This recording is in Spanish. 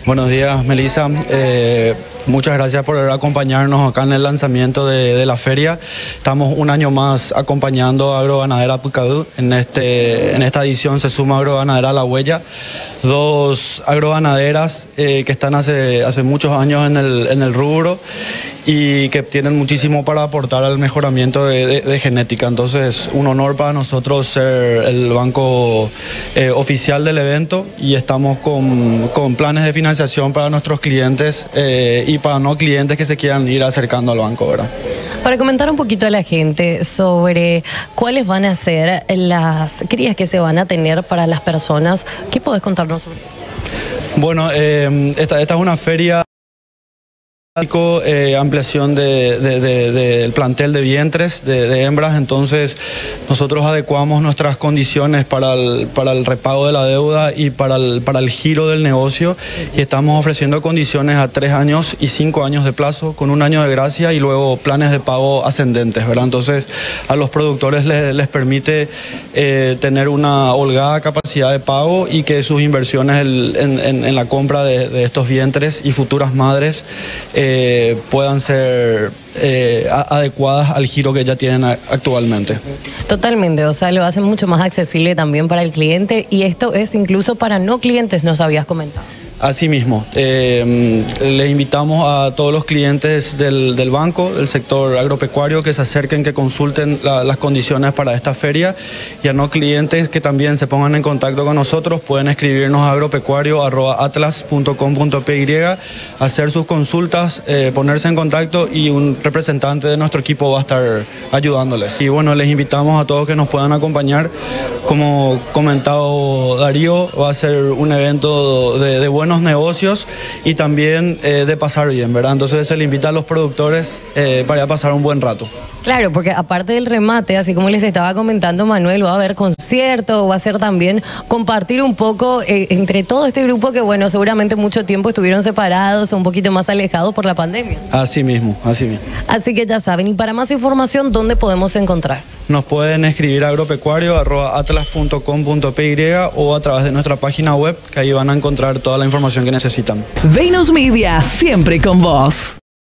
Buenos días, Melissa. Muchas gracias por acompañarnos acá en el lanzamiento de la feria. Estamos un año más acompañando a Agroganadera Pucadú. En esta edición se suma Agroganadera La Huella, dos agroganaderas que están hace muchos años en el rubro y que tienen muchísimo para aportar al mejoramiento de genética. Entonces, un honor para nosotros ser el banco oficial del evento, y estamos con planes de financiación para nuestros clientes y para no clientes que se quieran ir acercando al banco, ¿verdad? Para comentar un poquito a la gente sobre cuáles van a ser las crías que se van a tener para las personas, ¿qué podés contarnos sobre eso? Bueno, esta es una feria ampliación del plantel de vientres de hembras. Entonces nosotros adecuamos nuestras condiciones para el repago de la deuda y para el giro del negocio, y estamos ofreciendo condiciones a 3 años y 5 años de plazo, con 1 año de gracia y luego planes de pago ascendentes, ¿verdad? Entonces a los productores les permite tener una holgada capacidad de pago y que sus inversiones en la compra de estos vientres y futuras madres puedan ser adecuadas al giro que ya tienen actualmente. Totalmente, o sea, lo hacen mucho más accesible también para el cliente, y esto es incluso para no clientes, nos habías comentado. Asimismo, les invitamos a todos los clientes del banco, del sector agropecuario, que se acerquen, que consulten las condiciones para esta feria, y a no clientes que también se pongan en contacto con nosotros. Pueden escribirnos a agropecuario@atlas.com.py, hacer sus consultas, ponerse en contacto, y un representante de nuestro equipo va a estar ayudándoles. Y bueno, les invitamos a todos que nos puedan acompañar. Como comentado Darío, va a ser un evento de buenos negocios y también de pasar bien, ¿verdad? Entonces se le invita a los productores para pasar un buen rato. Claro, porque aparte del remate, así como les estaba comentando Manuel, va a haber concierto, va a ser también compartir un poco entre todo este grupo que, bueno, seguramente mucho tiempo estuvieron separados, un poquito más alejados por la pandemia. Así mismo, así mismo. Así que ya saben, y para más información, ¿dónde podemos encontrar? Nos pueden escribir a agropecuario@atlas.com.py o a través de nuestra página web, que ahí van a encontrar toda la información que necesitan. Venus Media, siempre con vos.